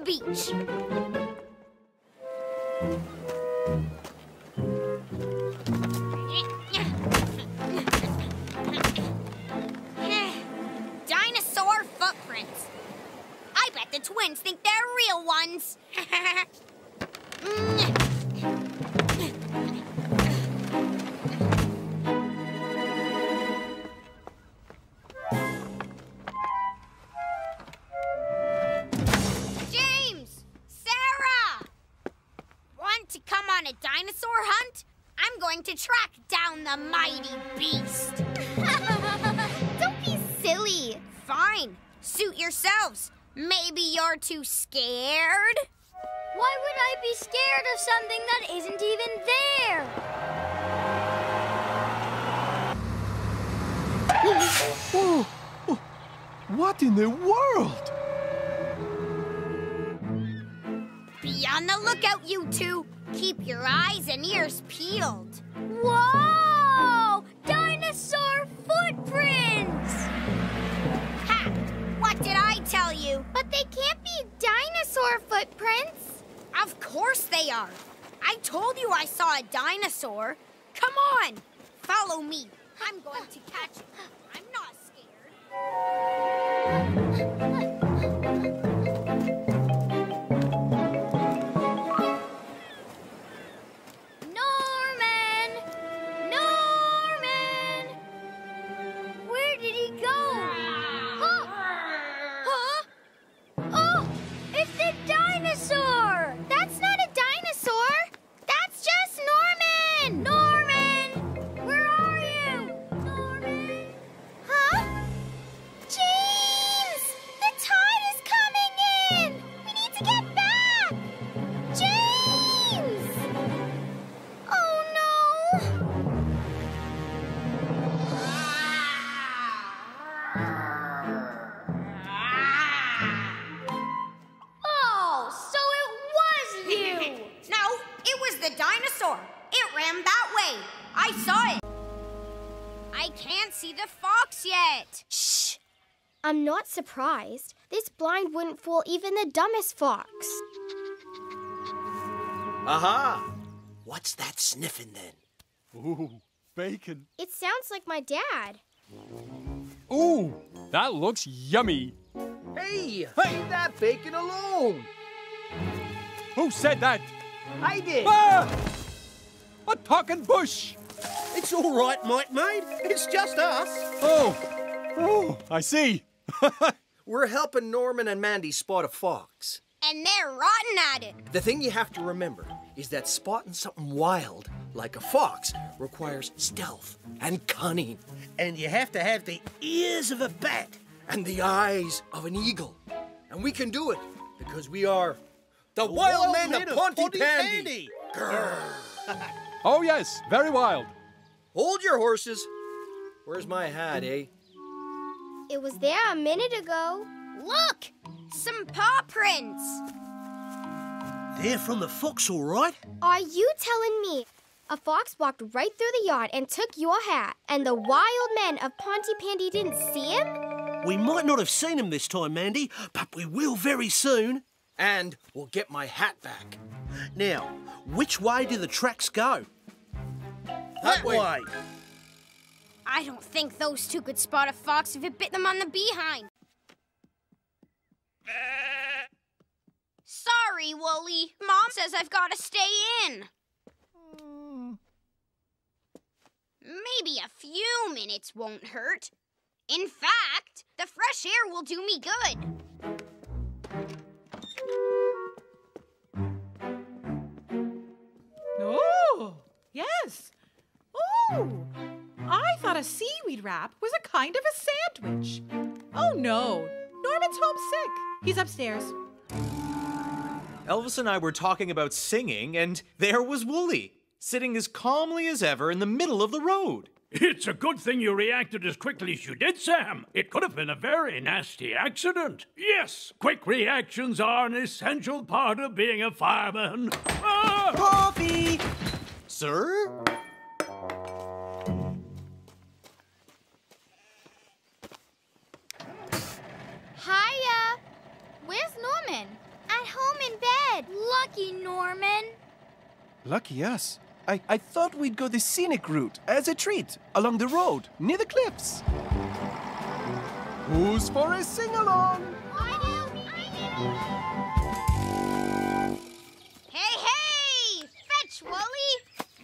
beach. Dinosaur footprints. I bet the twins think they're real ones. James! Sarah! Want to come on a dinosaur hunt? I'm going to track down the mighty beast. Don't be silly. Fine. Suit yourselves. Maybe you're too scared? Why would I be scared of something that isn't even there? Oh, what in the world? Be on the lookout, you two. Keep your eyes and ears peeled. Whoa! Dinosaur footprints! Ha! What did I tell you? But they can't be dinosaur footprints. Of course they are. I told you I saw a dinosaur. Come on, follow me. I'm going to catch you. I'm not scared. It ran that way. I saw it. I can't see the fox yet. Shh. I'm not surprised. This blind wouldn't fool even the dumbest fox. Aha! What's that sniffing then? Ooh, bacon. It sounds like my dad. Ooh, that looks yummy. Hey, leave that bacon alone. Who said that? I did. Ah! A talking bush. It's all right, mate. It's just us. Oh, I see. We're helping Norman and Mandy spot a fox. And they're rotten at it. The thing you have to remember is that spotting something wild, like a fox, requires stealth and cunning. And you have to have the ears of a bat and the eyes of an eagle. And we can do it because we are the wild men of Pontypandy. Oh, yes, very wild. Hold your horses. Where's my hat, eh? It was there a minute ago. Look! Some paw prints. They're from the fox, all right? Are you telling me a fox walked right through the yard and took your hat, and the wild men of Pontypandy didn't see him? We might not have seen him this time, Mandy, but we will very soon. And we'll get my hat back. Now, which way do the tracks go? That way. I don't think those two could spot a fox if it bit them on the behind. Sorry, Wooly. Mom says I've got to stay in. Maybe a few minutes won't hurt. In fact, the fresh air will do me good. Oh, yes. Oh, I thought a seaweed wrap was a kind of a sandwich. Oh, no. Norman's homesick. He's upstairs. Elvis and I were talking about singing, and there was Wooly, sitting as calmly as ever in the middle of the road. It's a good thing you reacted as quickly as you did, Sam. It could have been a very nasty accident. Yes, quick reactions are an essential part of being a fireman. Ah! Coffee! Sir? Hiya. Where's Norman? At lucky, Norman. Lucky us. I thought we'd go the scenic route as a treat along the road near the cliffs. Who's for a sing-along? Hey, hey! Fetch, Wooly!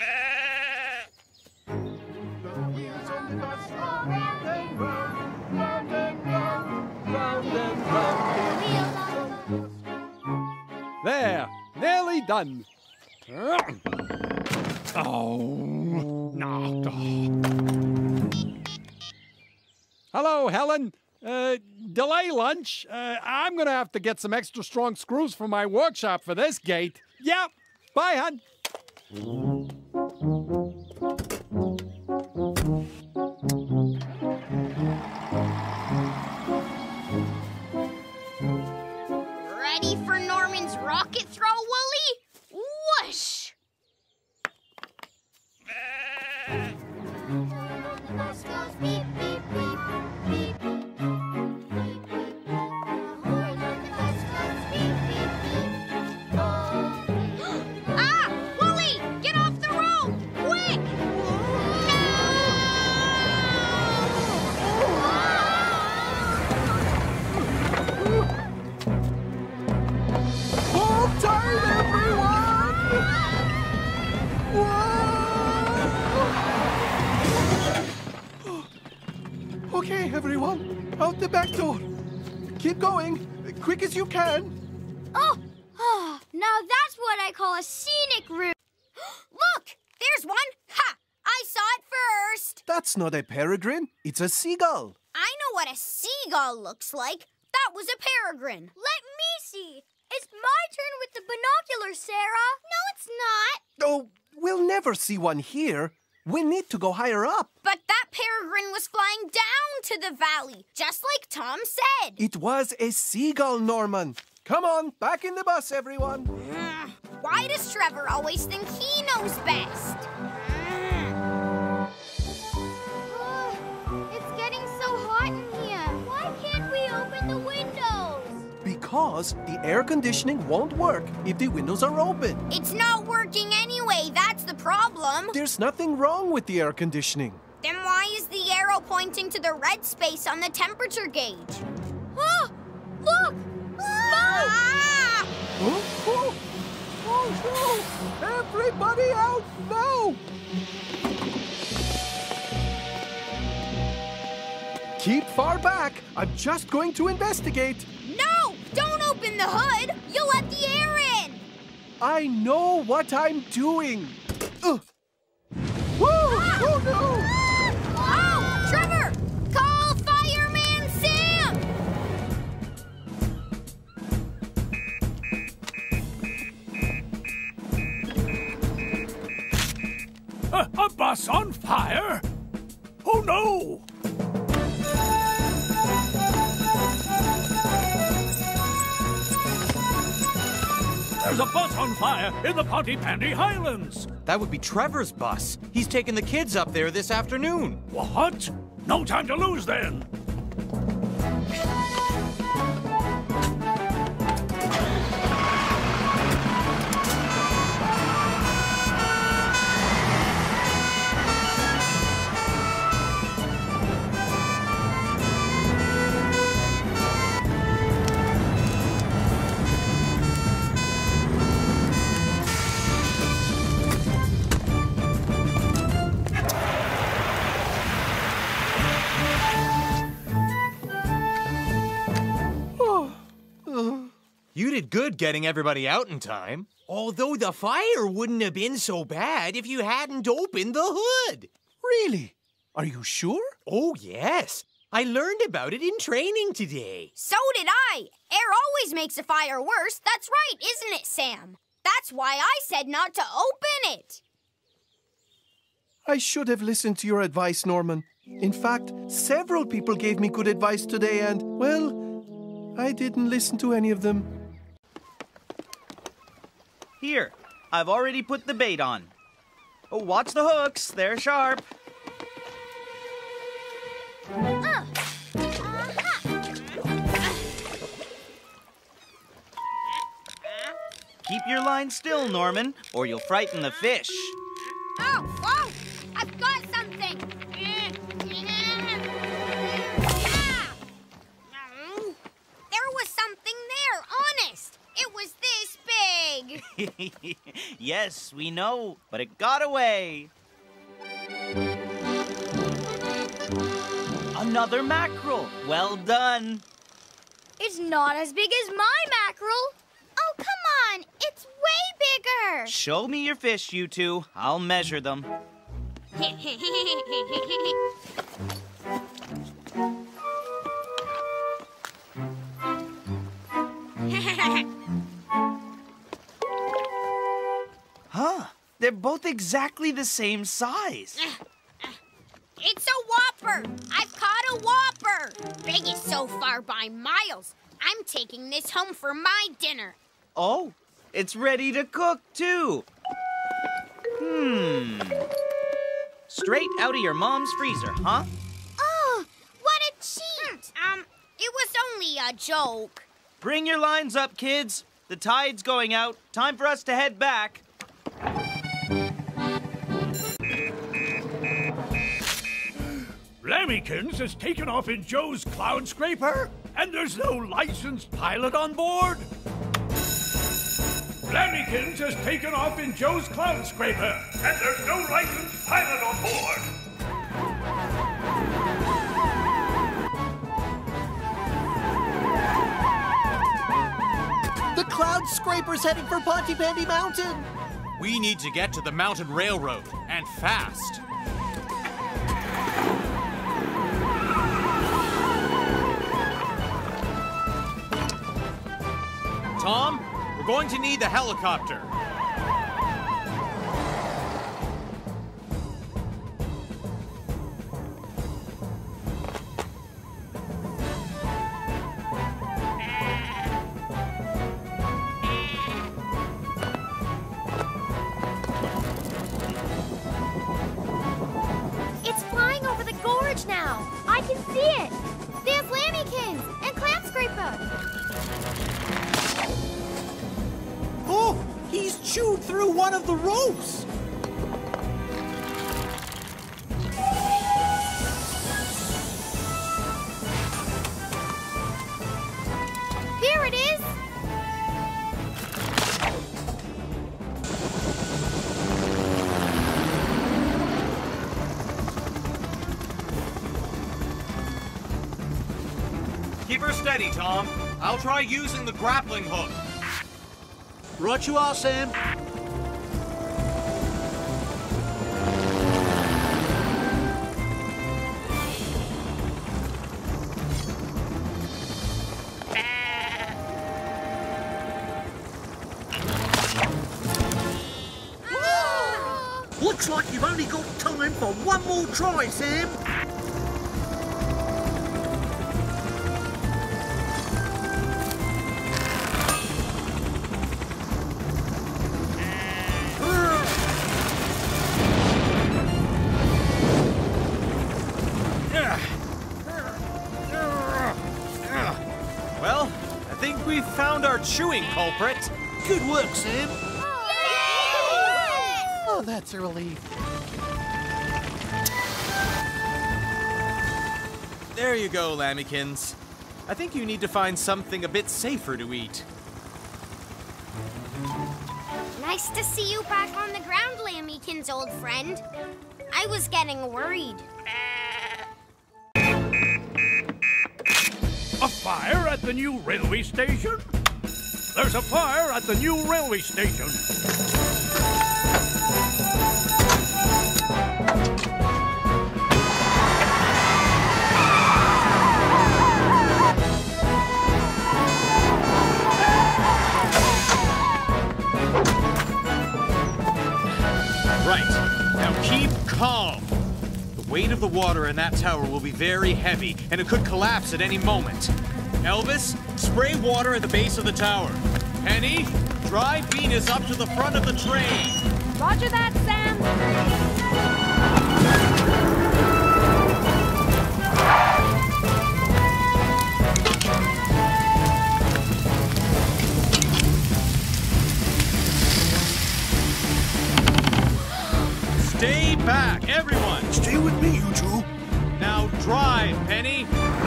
There, nearly done. Oh, no. Hello, Helen. Delay lunch. I'm gonna have to get some extra strong screws from my workshop for this gate. Yeah, bye, hon. Ready for Norman's rocket throw, Wooly? Whoosh! Ah! Wooly! Get off the road! Quick! Hold tight, everyone! Whoa! Okay, everyone, out the back door. Keep going, quick as you can. Oh, now that's what I call a scenic route. Look, there's one. Ha! I saw it first. That's not a peregrine, it's a seagull. I know what a seagull looks like. That was a peregrine. Let me see. It's my turn with the binoculars, Sarah. No, it's not. Oh, we'll never see one here. We need to go higher up. But that peregrine was flying down to the valley, just like Tom said. It was a seagull, Norman. Come on, back in the bus, everyone. Why does Trevor always think he knows best? It's getting so hot in here. Why can't we open the windows? Because the air conditioning won't work if the windows are open. It's not working anyway, that's the problem. There's nothing wrong with the air conditioning. Then why is the arrow pointing to the red space on the temperature gauge? Oh, look! Smoke! Ah! Oh, no! Everybody out now! Keep far back. I'm just going to investigate. No! Don't open the hood! You'll let the air in! I know what I'm doing. Woo! Oh, no! Oh! Trevor! Call Fireman Sam! A bus on fire? Oh, no! There's a bus on fire in the Pontypandy Highlands. That would be Trevor's bus. He's taking the kids up there this afternoon. What? No time to lose then. You did good getting everybody out in time. Although the fire wouldn't have been so bad if you hadn't opened the hood. Really? Are you sure? Oh, yes. I learned about it in training today. So did I. Air always makes a fire worse. That's right, isn't it, Sam? That's why I said not to open it. I should have listened to your advice, Norman. In fact, several people gave me good advice today and, well, I didn't listen to any of them. Here, I've already put the bait on. Oh, watch the hooks. They're sharp. Keep your line still, Norman, or you'll frighten the fish. Oh, I've got something. There was something there, honest. It was this big. Yes, we know, but it got away. Another mackerel. Well done. It's not as big as my mackerel. Oh, come on. It's way bigger. Show me your fish, you two. I'll measure them. Huh? They're both exactly the same size. It's a whopper. I've caught a whopper. Biggest so far by miles. I'm taking this home for my dinner. Oh, it's ready to cook, too. Straight out of your mom's freezer, huh? Oh, what a cheat. It was only a joke. Bring your lines up, kids. The tide's going out. Time for us to head back. Lamekins has taken off in Joe's cloud scraper, and there's no licensed pilot on board. Lamekins has taken off in Joe's cloud scraper, and there's no licensed pilot on board. The cloud scraper's heading for Pontypandy Mountain. We need to get to the mountain railroad, and fast. Tom, we're going to need the helicopter. It's flying over the gorge now. I can see it. There's Lamekins and Clam Scraper. Oh, he's chewed through one of the ropes. Here it is. Keep her steady, Tom. I'll try using the grappling hook. Right you are, Sam. Looks like you've only got time for one more try, Sam. Well, I think we've found our chewing culprit. Good work, Sam. Oh, that's a relief. There you go, Lamekins. I think you need to find something a bit safer to eat. Nice to see you back on the ground, Lamekins, old friend. I was getting worried. A fire at the new railway station? There's a fire at the new railway station. Right. Now keep calm. The weight of the water in that tower will be very heavy, and it could collapse at any moment. Elvis, spray water at the base of the tower. Penny, drive Venus up to the front of the train. Roger that, Sam. Back, everyone! Stay with me, you two. Now drive, Penny!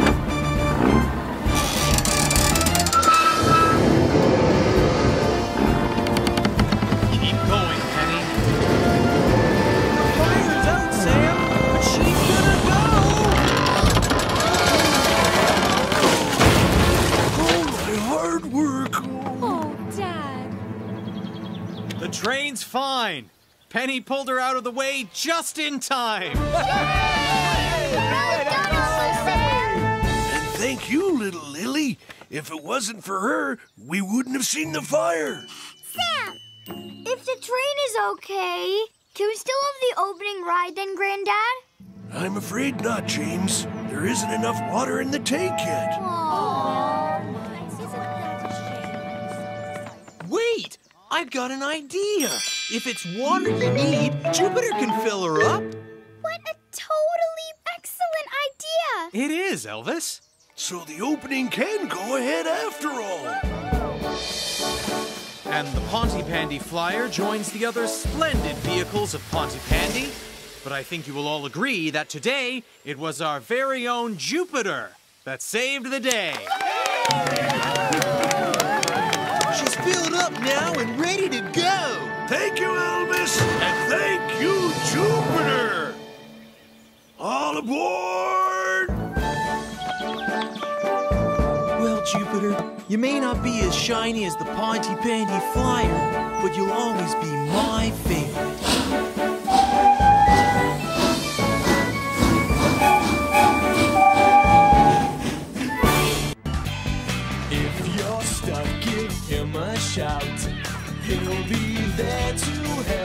Keep going, Penny. The fire's out, Sam, but she's gonna go! Oh, my hard work. Oh, Dad. The train's fine. Penny pulled her out of the way just in time. And thank you, little Lily. If it wasn't for her, we wouldn't have seen the fire. Sam, if the train is okay, can we still have the opening ride then, Granddad? I'm afraid not, James. There isn't enough water in the tank yet. Wait! I've got an idea. If it's water you need, Jupiter can fill her up. What a totally excellent idea. It is, Elvis. So the opening can go ahead after all. And the Pontypandy Flyer joins the other splendid vehicles of Pontypandy. But I think you will all agree that today it was our very own Jupiter that saved the day. She's filled up now and ready to go. Thank you, Elvis, and thank you, Jupiter. All aboard! Well, Jupiter, you may not be as shiny as the Pontypandy Flyer, but you'll always be my favorite. If you're stuck, give him a shout. He'll be there to help.